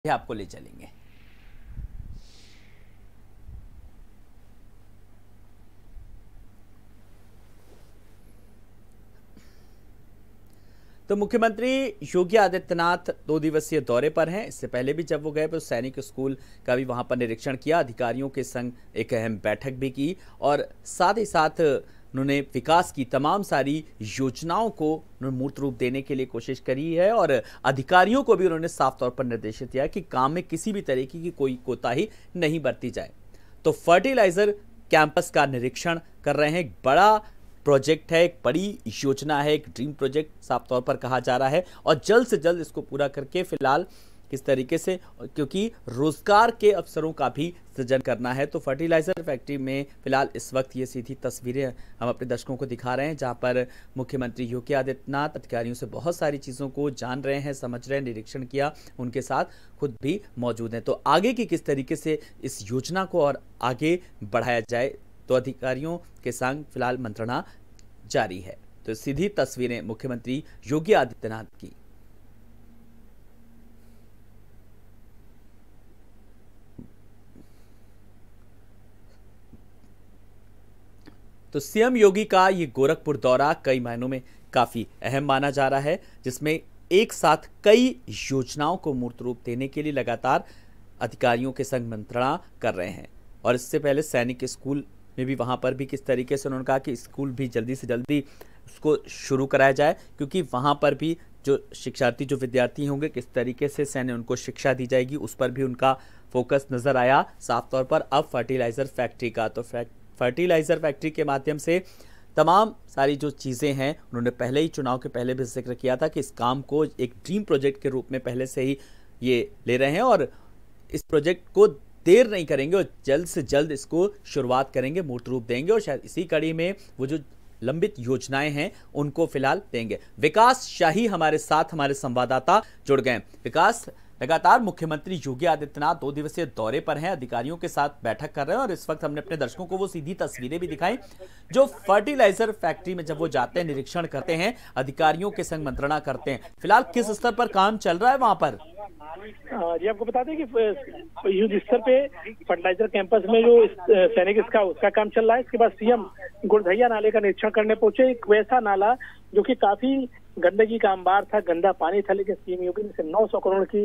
आपको ले चलेंगे। तो मुख्यमंत्री योगी आदित्यनाथ 2 दिवसीय दौरे पर हैं। इससे पहले भी जब वो गए तो सैनिक स्कूल का भी वहां पर निरीक्षण किया, अधिकारियों के संग एक अहम बैठक भी की और साथ ही साथ उन्होंने विकास की तमाम सारी योजनाओं को मूर्त रूप देने के लिए कोशिश करी है और अधिकारियों को भी उन्होंने साफ तौर पर निर्देशित किया कि काम में किसी भी तरीके की कोई कोताही नहीं बरती जाए। तो फर्टिलाइजर कैंपस का निरीक्षण कर रहे हैं। एक बड़ा प्रोजेक्ट है, एक बड़ी योजना है, एक ड्रीम प्रोजेक्ट साफ तौर पर कहा जा रहा है और जल्द से जल्द इसको पूरा करके फिलहाल किस तरीके से, क्योंकि रोजगार के अवसरों का भी सृजन करना है। तो फर्टिलाइजर फैक्ट्री में फिलहाल इस वक्त ये सीधी तस्वीरें हम अपने दर्शकों को दिखा रहे हैं, जहां पर मुख्यमंत्री योगी आदित्यनाथ अधिकारियों से बहुत सारी चीज़ों को जान रहे हैं, समझ रहे हैं, निरीक्षण किया, उनके साथ खुद भी मौजूद हैं। तो आगे की किस तरीके से इस योजना को और आगे बढ़ाया जाए, तो अधिकारियों के संग फिलहाल मंत्रणा जारी है। तो सीधी तस्वीरें मुख्यमंत्री योगी आदित्यनाथ की। तो सीएम योगी का ये गोरखपुर दौरा कई मायनों में काफी अहम माना जा रहा है, जिसमें एक साथ कई योजनाओं को मूर्त रूप देने के लिए लगातार अधिकारियों के संग मंत्रणा कर रहे हैं। और इससे पहले सैनिक स्कूल में भी वहां पर भी किस तरीके से उन्होंने कहा कि स्कूल भी जल्दी से जल्दी उसको शुरू कराया जाए, क्योंकि वहां पर भी जो शिक्षार्थी, जो विद्यार्थी होंगे, किस तरीके से सैन्य उनको शिक्षा दी जाएगी, उस पर भी उनका फोकस नजर आया साफ तौर पर। अब फर्टिलाइजर फैक्ट्री का, तो फर्टिलाइजर फैक्ट्री के माध्यम से तमाम सारी जो चीज़ें हैं, उन्होंने पहले ही चुनाव के पहले भी जिक्र किया था कि इस काम को एक ड्रीम प्रोजेक्ट के रूप में पहले से ही ये ले रहे हैं और इस प्रोजेक्ट को देर नहीं करेंगे और जल्द से जल्द इसको शुरुआत करेंगे, मूर्त रूप देंगे और शायद इसी कड़ी में वो जो लंबित योजनाएं हैं उनको फिलहाल देंगे। विकास शाही हमारे साथ, हमारे संवाददाता जुड़ गए। विकास, लगातार मुख्यमंत्री योगी आदित्यनाथ 2 दिवसीय दौरे पर हैं, अधिकारियों के साथ बैठक कर रहे हैं और इस वक्त हमने अपने दर्शकों को वो सीधी तस्वीरें भी दिखाई जो फर्टिलाइजर फैक्ट्री में जब वो जाते हैं, निरीक्षण करते हैं, अधिकारियों के संग मंत्रणा करते हैं। फिलहाल किस स्तर पर काम चल रहा है वहां पर? जी, आपको बता दें कि युद्ध स्तर पे फर्टिलाइजर कैंपस में जो सैनिक उसका काम चल रहा है। इसके बाद सीएम गुड़धैया नाले का निरीक्षण करने पहुंचे। एक वैसा नाला जो कि काफी गंदगी का अंबार था, गंदा पानी था, लेकिन सीएम योगी ने 900 करोड़ की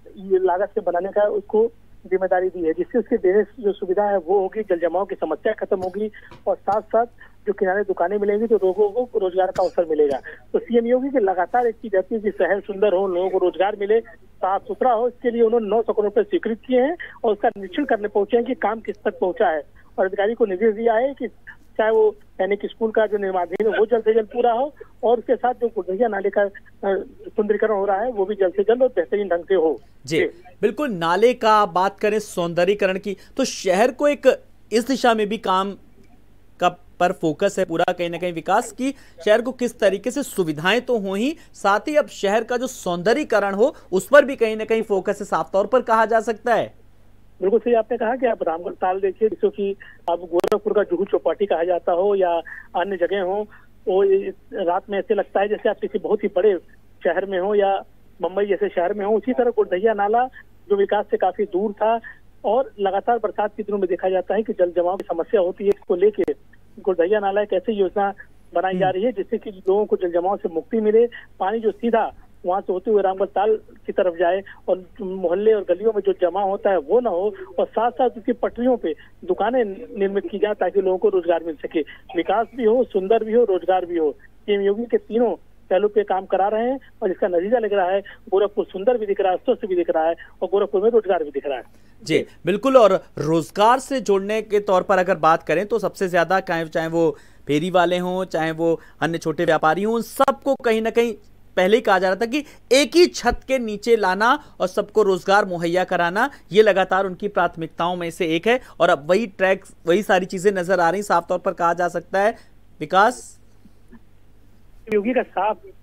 लागत से बनाने का उसको जिम्मेदारी दी है, जिससे उसके देने जो सुविधा है वो होगी, जल जमाव की समस्या खत्म होगी और साथ साथ जो किनारे दुकानें मिलेंगी तो लोगों को रोजगार का अवसर मिलेगा। तो सीएम योगी की लगातार एक चीज रहती है कि शहर सुंदर हो, लोगों को रोजगार मिले, साफ सुथरा हो। इसके लिए उन्होंने 900 करोड़ रुपए स्वीकृत किए हैं और उसका निरीक्षण करने पहुंचे हैं कि काम किस तक पहुंचा है और अधिकारी को निर्देश दिया है कि चाहे वो सैनिक स्कूल का जो निर्माणाधीन है वो जल्द से जल्द पूरा हो और उसके साथ जो गुड़धैया नाले का सुंदरीकरण हो रहा है वो भी जल्द से जल्द और बेहतरीन ढंग से हो। जी बिल्कुल। नाले का बात करें, सौंदर्यीकरण की, तो शहर को एक इस दिशा में भी काम का पर फोकस है पूरा, कहीं ना कहीं विकास की, शहर को किस तरीके से सुविधाएं तो हो ही, साथ ही अब शहर का जो सौंदर्यीकरण हो उस पर भी कहीं ना कहीं फोकस है, साफ तौर पर कहा जा सकता है। बिल्कुल सही आपने कहा कि आप रामगढ़ ताल देखिए, जिसको कि अब गोरखपुर का जुहू चौपाटी कहा जाता हो या अन्य जगह हो, वो रात में ऐसे लगता है जैसे आप किसी बहुत ही बड़े शहर में हो या मुंबई जैसे शहर में हो। उसी तरह गुड़धैया नाला जो विकास से काफी दूर था और लगातार बरसात के दिनों में देखा जाता है कि जल जमाव की समस्या होती है, इसको लेके गुड़धैया नाला एक ऐसी योजना बनाई जा रही है जिससे कि लोगों को जल जमाव से मुक्ति मिले, पानी जो सीधा वहां से होते हुए रामगढ़ ताल की तरफ जाए और मोहल्ले और गलियों में जो जमा होता है वो ना हो और साथ साथ उसकी पटरियों पे दुकानें निर्मित की जाए ताकि लोगों को रोजगार मिल सके, विकास भी हो, सुंदर भी हो, रोजगार भी हो। सीएम योगी के तीनों पहलू पे काम करा रहे हैं और इसका नतीजा लग रहा है, गोरखपुर सुंदर भी दिख रहा है, स्वस्थ भी दिख रहा है और गोरखपुर में रोजगार भी दिख रहा है। जी बिल्कुल। और रोजगार से जोड़ने के तौर पर अगर बात करें तो सबसे ज्यादा चाहे वो फेरी वाले हों, चाहे वो अन्य छोटे व्यापारी हों, सबको कहीं ना कहीं पहले ही कहा जा रहा था कि एक ही छत के नीचे लाना और सबको रोजगार मुहैया कराना, ये लगातार उनकी प्राथमिकताओं में से एक है और अब वही ट्रैक, वही सारी चीजें नजर आ रही, साफ तौर पर कहा जा सकता है। विकास, योगी का साफ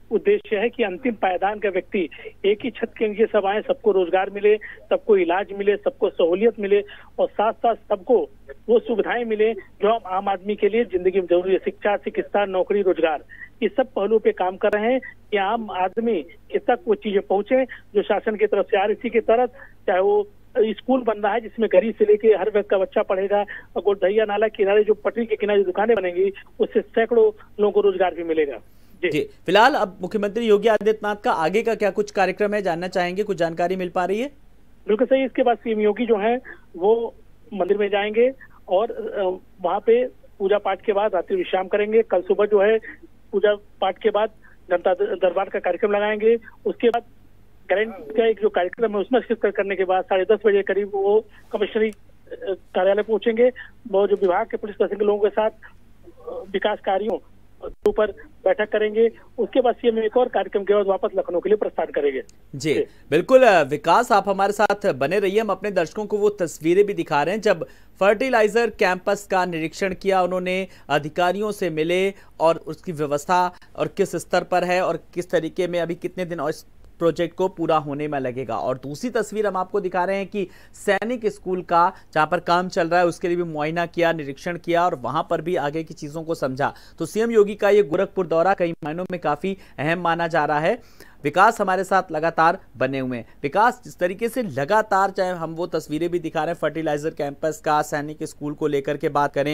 उद्देश्य है कि अंतिम पायदान का व्यक्ति एक ही छत के नीचे सब आए, सबको रोजगार मिले, सबको इलाज मिले, सबको सहूलियत मिले और साथ साथ सबको वो सुविधाएं मिले जो हम आम आदमी के लिए जिंदगी में जरूरी है। शिक्षा, चिकित्सा, नौकरी, रोजगार, इस सब पहलुओं पे काम कर रहे हैं कि आम आदमी के तक वो चीजें पहुंचे जो शासन की तरफ से आ रही। इसी के तहत चाहे वो स्कूल बन रहा है जिसमें गरीब से लेके हर वर्ग का बच्चा पढ़ेगा, और गोरधैया नाला किनारे जो पटरी के किनारे दुकानें बनेंगी उससे सैकड़ों लोगों को रोजगार भी मिलेगा। जी, फिलहाल अब मुख्यमंत्री योगी आदित्यनाथ का आगे का क्या कुछ कार्यक्रम है, जानना चाहेंगे, कुछ जानकारी मिल पा रही है? बिल्कुल सही। इसके बाद सीएम योगी जो है वो मंदिर में जाएंगे और वहां पे पूजा पाठ के बाद रात्रि विश्राम करेंगे। कल सुबह जो है पूजा पाठ के बाद जनता दरबार का कार्यक्रम लगाएंगे। उसके बाद ग्रैंड का एक जो कार्यक्रम है उसमें शिरकत करने के बाद 10:30 बजे करीब वो कमिश्नरी कार्यालय पहुंचेंगे। वो जो विभाग के पुलिस प्रशासन के लोगों के साथ विकास कार्यों के ऊपर बैठक करेंगे। उसके बाद सीएम एक और कार्यक्रम के बाद वापस लखनऊ के लिए प्रस्थान करेंगे। जी बिल्कुल विकास, आप हमारे साथ बने रहिए। हम अपने दर्शकों को वो तस्वीरें भी दिखा रहे हैं जब फर्टिलाइजर कैंपस का निरीक्षण किया, उन्होंने अधिकारियों से मिले और उसकी व्यवस्था और किस स्तर पर है और किस तरीके में अभी कितने दिन और प्रोजेक्ट को पूरा होने में लगेगा। और दूसरी तस्वीर हम आपको दिखा रहे हैं कि सैनिक स्कूल का जहां पर काम चल रहा है उसके लिए भी मुआयना किया, निरीक्षण किया और वहां पर भी आगे की चीजों को समझा। तो सीएम योगी का ये गोरखपुर दौरा कई मायनों में काफी अहम माना जा रहा है। विकास हमारे साथ लगातार बने हुए हैं। विकास, जिस तरीके से लगातार, चाहे हम वो तस्वीरें भी दिखा रहे हैं फर्टिलाइजर कैंपस का, सैनिक स्कूल को लेकर के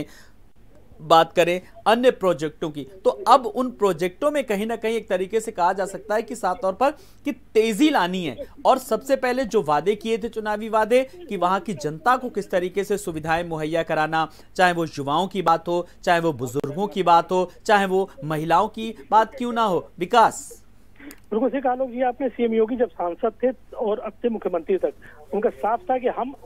बात करें अन्य प्रोजेक्टों की, तो अब उन प्रोजेक्टों में कहीं ना कहीं एक तरीके से कहा जा सकता है कि साफ तौर पर कि तेजी लानी है। और सबसे पहले जो वादे किए थे, चुनावी वादे, कि वहां की जनता को किस तरीके से सुविधाएं मुहैया कराना, चाहे वो युवाओं की बात हो, चाहे वो बुजुर्गों की बात हो, चाहे वो महिलाओं की बात क्यों ना हो। विकास, बिल्कुल सही कहा जी आपने। सीएम योगी जब सांसद थे और अब से मुख्यमंत्री तक उनका साफ था कि हम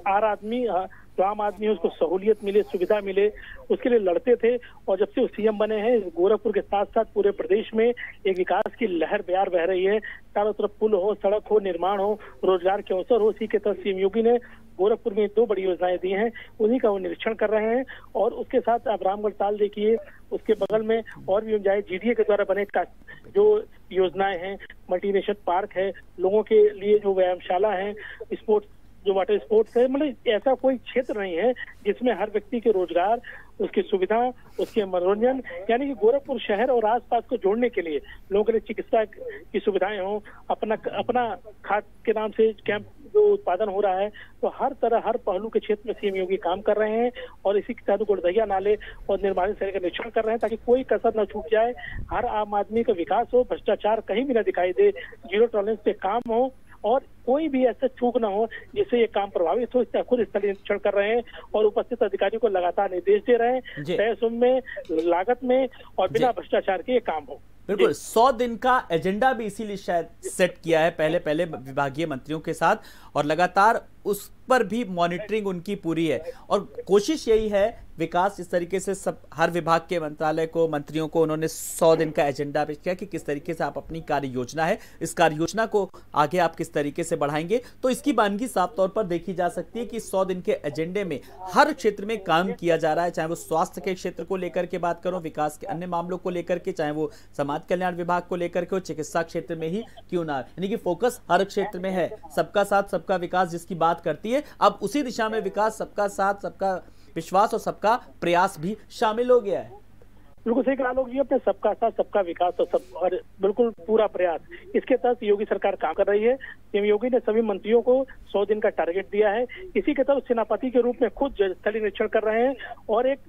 जो आम आदमी है उसको सहूलियत मिले, सुविधा मिले, उसके लिए लड़ते थे। और जब से वो सीएम बने हैं गोरखपुर के साथ साथ पूरे प्रदेश में एक विकास की लहर बयार बह रही है। चारों तरफ पुल हो, सड़क हो, निर्माण हो, रोजगार के अवसर हो। इसी के तहत सीएम योगी ने गोरखपुर में 2 बड़ी योजनाएं दी हैं, उन्हीं का वो निरीक्षण कर रहे हैं। और उसके साथ आप रामगढ़ ताल देखिए, उसके बगल में और भी जाए जीडीए के द्वारा बने जो योजनाएं हैं, मल्टीनेशनल पार्क है, लोगों के लिए जो व्यायामशाला है, स्पोर्ट्स जो वाटर स्पोर्ट्स है, मतलब ऐसा कोई क्षेत्र नहीं है जिसमें हर व्यक्ति के रोजगार, उसकी सुविधा, उसके मनोरंजन, यानी कि गोरखपुर शहर और आसपास को जोड़ने के लिए लोगों के लिए चिकित्सा की सुविधाएं हो, अपना खाद के नाम से कैंप जो उत्पादन हो रहा है, तो हर तरह हर पहलू के क्षेत्र में सीएम योगी काम कर रहे हैं। और इसी के तहत गोरधैया नाले और निर्माण शहर का निरीक्षण कर रहे हैं ताकि कोई कसर न छूट जाए, हर आम आदमी का विकास हो, भ्रष्टाचार कहीं भी न दिखाई दे, जीरो टॉलरेंस पे काम हो और कोई भी ऐसा चूक ना हो जिससे ये काम प्रभावित हो। इसका खुद स्थलीय निरीक्षण कर रहे हैं और उपस्थित अधिकारियों को लगातार निर्देश दे रहे हैं, तय समय में, लागत में और बिना भ्रष्टाचार के ये काम हो। बिल्कुल 100 दिन का एजेंडा भी इसीलिए शायद सेट किया है पहले विभागीय मंत्रियों के साथ, और लगातार उस पर भी मॉनिटरिंग उनकी पूरी है। और कोशिश यही है विकास, इस तरीके से सब हर विभाग के मंत्रालय को, मंत्रियों को उन्होंने 100 दिन का एजेंडा पेश किया कि किस तरीके से आप अपनी कार्य योजना है, इस कार्य योजना को आगे आप किस तरीके से बढ़ाएंगे। तो इसकी बानगी साफ तौर पर देखी जा सकती है कि 100 दिन के एजेंडे में हर क्षेत्र में काम किया जा रहा है, चाहे वो स्वास्थ्य के क्षेत्र को लेकर के बात करो, विकास के अन्य मामलों को लेकर के, चाहे वो समाज कल्याण विभाग को लेकर के हो, चिकित्सा क्षेत्र में ही क्यों ना, यानी कि फोकस हर क्षेत्र में है। सबका साथ सबका विकास जिसकी बात करती है, अब उसी दिशा में विकास, सबका साथ सबका विश्वास और सबका प्रयास भी शामिल हो गया है। बिल्कुल सही कहा लोग जी अपने, सबका साथ सबका विकास और बिल्कुल पूरा प्रयास, इसके तहत योगी सरकार काम कर रही है। सीएम योगी ने सभी मंत्रियों को 100 दिन का टारगेट दिया है। इसी के तहत सेनापति के रूप में खुद स्थलीय निरीक्षण कर रहे हैं और एक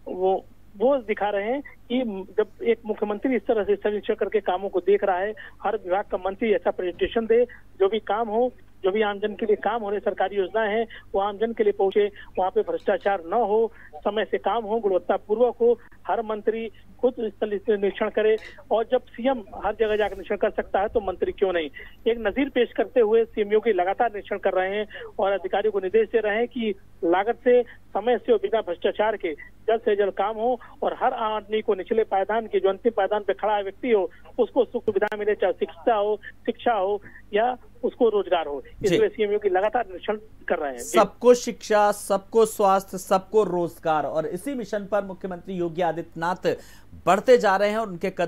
वो दिखा रहे हैं कि जब एक मुख्यमंत्री इस तरह से स्थलीय निरीक्षण करके कामों को देख रहा है, हर विभाग का मंत्री ऐसा प्रेजेंटेशन दे, जो भी काम हो, जो भी आमजन के लिए काम हो रहे सरकारी योजनाएं हैं वो आमजन के लिए पहुंचे, वहाँ पे भ्रष्टाचार न हो, समय से काम हो, गुणवत्ता पूर्वक हो, हर मंत्री खुद स्थलीय निरीक्षण करे। और जब सीएम हर जगह जाकर निरीक्षण कर सकता है तो मंत्री क्यों नहीं। एक नजीर पेश करते हुए सीएम योगी लगातार निरीक्षण कर रहे हैं और अधिकारियों को निर्देश दे रहे हैं कि लागत से, समय से और बिना भ्रष्टाचार के जल्द से जल्द काम हो और हर आदमी को निचले पायदान के, जो अंतिम पायदान पे खड़ा व्यक्ति हो, उसको सुख सुविधा मिले, चाहे शिक्षा हो या उसको रोजगार हो। इसलिए सीएम योगी लगातार निरीक्षण कर रहे हैं। सबको शिक्षा, सबको स्वास्थ्य, सबको रोजगार, और इसी मिशन पर मुख्यमंत्री योगी आदित्यनाथ बढ़ते जा रहे हैं और उनके कदम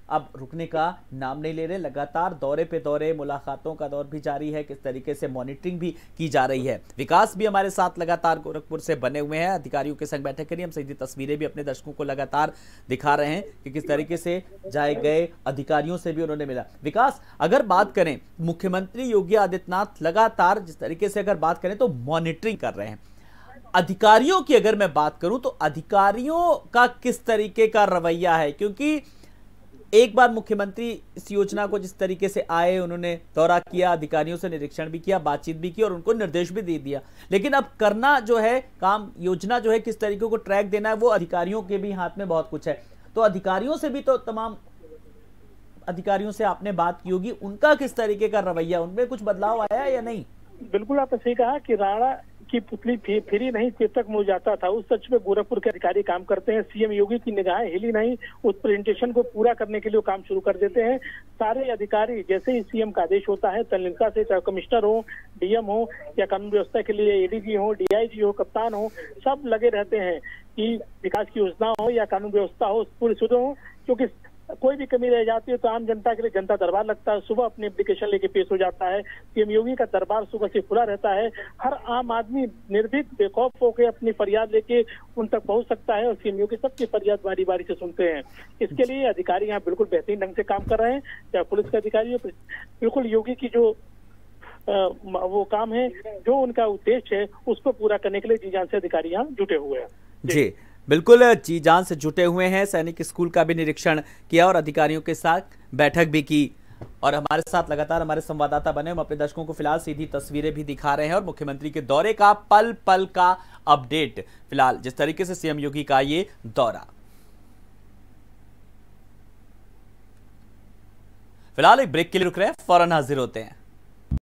अब रुकने का नाम नहीं ले रहे। लगातार दौरे पे दौरे, मुलाकातों का दौर भी जारी है, किस तरीके से मॉनिटरिंग भी की जा रही है। विकास भी हमारे साथ लगातार गोरखपुर से बने हुए हैं, अधिकारियों के संग बैठक करी। हम सीधी तस्वीरें भी अपने दर्शकों को लगातार दिखा रहे हैं कि किस तरीके से जाए गए, अधिकारियों से भी उन्होंने मिला। विकास, अगर बात करें, मुख्यमंत्री योगी आदित्यनाथ लगातार जिस तरीके से अगर बात करें तो मॉनिटरिंग कर रहे हैं। अधिकारियों की अगर मैं बात करूं तो अधिकारियों का किस तरीके का रवैया है? क्योंकि एक बार मुख्यमंत्री इस योजना को जिस तरीके से आए, उन्होंने दौरा किया, अधिकारियों से निरीक्षण भी किया, बातचीत भी की और उनको निर्देश भी दे दिया, लेकिन अब करना जो है काम, योजना जो है किस तरीके को ट्रैक देना है, वो अधिकारियों के भी हाथ में बहुत कुछ है। तो अधिकारियों से भी तो तमाम अधिकारियों से आपने बात की होगी, उनका किस तरीके का रवैया, उनमें कुछ बदलाव आया या नहीं? बिल्कुल आपने सही कहा कि राणा की पुतली फिरी नहीं चेतक मुड़ जाता था, उस सच में गोरखपुर के अधिकारी काम करते हैं। सीएम योगी की निगाहें हिली नहीं, उस प्रेजेंटेशन को पूरा करने के लिए वो काम शुरू कर देते हैं। सारे अधिकारी जैसे ही सीएम का आदेश होता है, तल्लीनता से, चाहे कमिश्नर हो, डीएम हो या कानून व्यवस्था के लिए एडीजी हो, डीआईजी हो, कप्तान हो, सब लगे रहते हैं कि विकास की योजना हो या कानून व्यवस्था हो, पूरी सुधर हो। क्योंकि कोई भी कमी रह जाती है तो आम जनता के लिए जनता दरबार लगता है, सुबह अपनी एप्लीकेशन लेके पेश हो जाता है। सीएम योगी का दरबार सुबह से खुला रहता है, हर आम आदमी निर्भीक बेखौफ होकर अपनी फरियाद लेके उन तक पहुंच सकता है और सीएम योगी सबकी फरियाद बारी बारी से सुनते हैं। इसके लिए अधिकारी यहाँ बिल्कुल बेहतरीन ढंग से काम कर रहे हैं, चाहे पुलिस के अधिकारी हो। बिल्कुल योगी की जो वो काम है, जो उनका उद्देश्य है, उसको पूरा करने के लिए जी जान से अधिकारी यहाँ जुटे हुए हैं। जी बिल्कुल, जी जान से जुटे हुए हैं। सैनिक स्कूल का भी निरीक्षण किया और अधिकारियों के साथ बैठक भी की और हमारे साथ लगातार हमारे संवाददाता बने। हम अपने दर्शकों को फिलहाल सीधी तस्वीरें भी दिखा रहे हैं और मुख्यमंत्री के दौरे का पल पल का अपडेट, फिलहाल जिस तरीके से सीएम योगी का ये दौरा। फिलहाल एक ब्रेक के लिए रुक रहे हैं, फौरन हाजिर होते हैं।